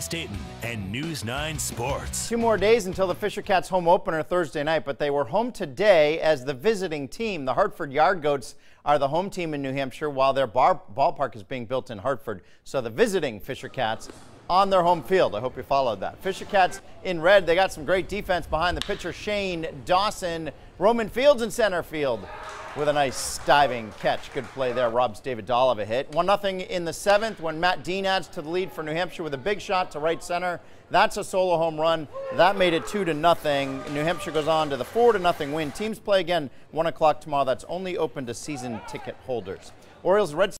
Staten and News 9 Sports. 2 more days until the Fisher Cats home opener Thursday night, but they were home today as the visiting team. The Hartford Yard Goats are the home team in New Hampshire while their ballpark is being built in Hartford. So the visiting Fisher Cats on their home field. I hope you followed that. Fisher Cats in red. They got some great defense behind the pitcher Shane Dawson. Roman Fields in center field with a nice diving catch. Good play there. Robs David Dahl of a hit. 1-0 in the 7th when Matt Dean adds to the lead for New Hampshire with a big shot to right center. That's a solo home run. That made it 2-0. New Hampshire goes on to the 4-0 win. Teams play again 1 o'clock tomorrow. That's only open to season ticket holders. Orioles Red